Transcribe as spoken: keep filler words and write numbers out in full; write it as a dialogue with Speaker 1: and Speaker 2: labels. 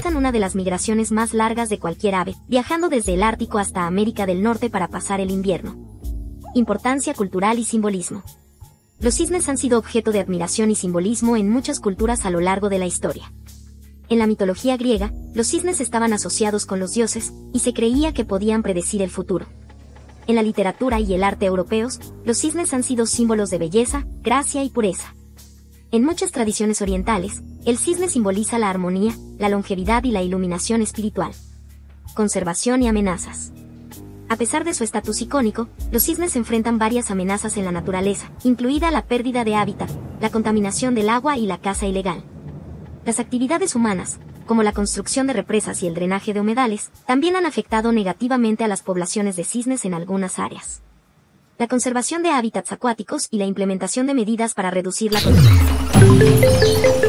Speaker 1: realizan una de las migraciones más largas de cualquier ave, viajando desde el Ártico hasta América del Norte para pasar el invierno. Importancia cultural y simbolismo. Los cisnes han sido objeto de admiración y simbolismo en muchas culturas a lo largo de la historia. En la mitología griega, los cisnes estaban asociados con los dioses, y se creía que podían predecir el futuro. En la literatura y el arte europeos, los cisnes han sido símbolos de belleza, gracia y pureza. En muchas tradiciones orientales, el cisne simboliza la armonía, la longevidad y la iluminación espiritual. Conservación y amenazas. A pesar de su estatus icónico, los cisnes enfrentan varias amenazas en la naturaleza, incluida la pérdida de hábitat, la contaminación del agua y la caza ilegal. Las actividades humanas, como la construcción de represas y el drenaje de humedales, también han afectado negativamente a las poblaciones de cisnes en algunas áreas. La conservación de hábitats acuáticos y la implementación de medidas para reducir la contaminación.